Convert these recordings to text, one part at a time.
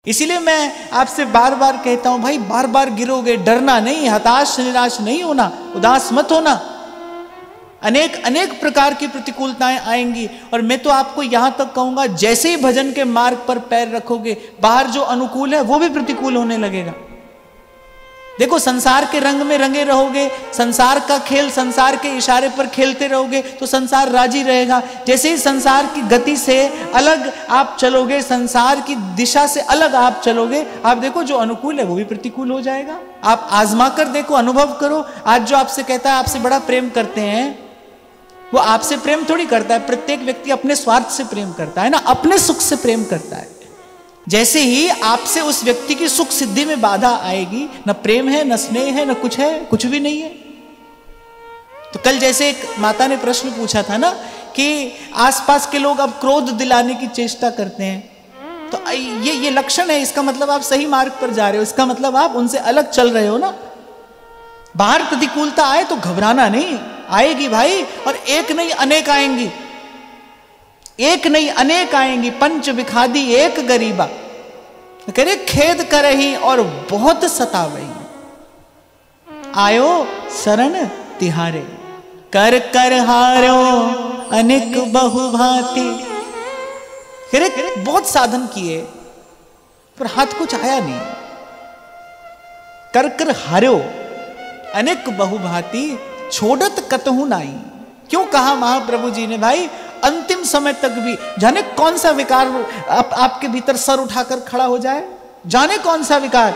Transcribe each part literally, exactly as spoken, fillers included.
इसीलिए मैं आपसे बार बार कहता हूं भाई, बार बार गिरोगे, डरना नहीं, हताश निराश नहीं होना, उदास मत होना। अनेक अनेक प्रकार की प्रतिकूलताएं आएंगी और मैं तो आपको यहां तक कहूंगा, जैसे ही भजन के मार्ग पर पैर रखोगे, बाहर जो अनुकूल है वो भी प्रतिकूल होने लगेगा। देखो, संसार के रंग में रंगे रहोगे, संसार का खेल, संसार के इशारे पर खेलते रहोगे तो संसार राजी रहेगा। जैसे ही संसार की गति से अलग आप चलोगे, संसार की दिशा से अलग आप चलोगे, आप देखो जो अनुकूल है वो भी प्रतिकूल हो जाएगा। आप आजमा कर देखो, अनुभव करो। आज जो आपसे कहता है आपसे बड़ा प्रेम करते हैं, वो आपसे प्रेम थोड़ी करता है। प्रत्येक व्यक्ति अपने स्वार्थ से प्रेम करता है ना, अपने सुख से प्रेम करता है। जैसे ही आपसे उस व्यक्ति की सुख सिद्धि में बाधा आएगी, न प्रेम है, न स्नेह है, न कुछ है, कुछ भी नहीं है। तो कल जैसे एक माता ने प्रश्न पूछा था ना कि आसपास के लोग अब क्रोध दिलाने की चेष्टा करते हैं, तो ये ये लक्षण है, इसका मतलब आप सही मार्ग पर जा रहे हो, इसका मतलब आप उनसे अलग चल रहे हो ना। बाहर प्रतिकूलता आए तो घबराना नहीं, आएगी भाई, और एक नहीं अनेक आएंगी, एक नहीं अनेक आएंगी। पंच विखादी एक गरीबा, कह रहे खेद करही और बहुत सतावई, आयो शरण तिहारे, कर कर हारो अनेक बहुभांति। कह रहे बहुत साधन किए पर हाथ कुछ आया नहीं, कर कर हारो अनेक बहुभांति, छोड़त कतहु नाई। क्यों कहा महाप्रभु जी ने भाई, अंतिम समय तक भी जाने कौन सा विकार आप, आपके भीतर सर उठाकर खड़ा हो जाए, जाने कौन सा विकार।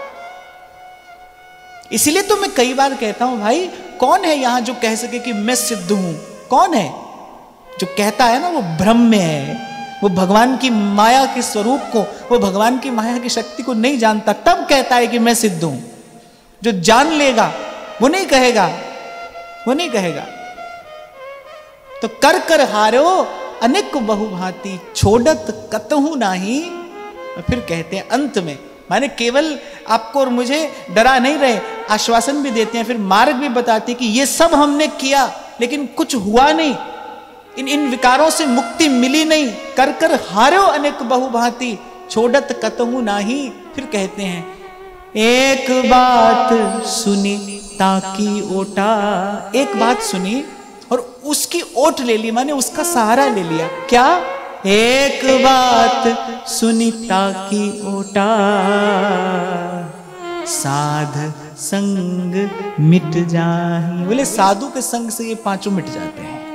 इसलिए तो मैं कई बार कहता हूं भाई, कौन है यहां जो कह सके कि मैं सिद्ध हूं? कौन है जो कहता है ना वो भ्रम में है, वो भगवान की माया के स्वरूप को, वो भगवान की माया की शक्ति को नहीं जानता, तब कहता है कि मैं सिद्ध हूं। जो जान लेगा वो नहीं कहेगा, वो नहीं कहेगा। तो कर कर हारो अनेक बहुभांति, छोड़त कतहु नाही। फिर कहते हैं अंत में, माने केवल आपको और मुझे डरा नहीं रहे, आश्वासन भी देते हैं, फिर मार्ग भी बताते हैं कि ये सब हमने किया लेकिन कुछ हुआ नहीं, इन इन विकारों से मुक्ति मिली नहीं। कर कर हारो अनेक बहुभांति, छोड़त कतहु नाही। फिर कहते हैं एक बात सुनी ताकि ओटा, एक बात सुनी और उसकी ओट ले ली, माने उसका सहारा ले लिया। क्या? एक बात सुनी ताकि ओटा, साध संग मिट जाहि। बोले साधु के संग से ये पांचों मिट जाते हैं।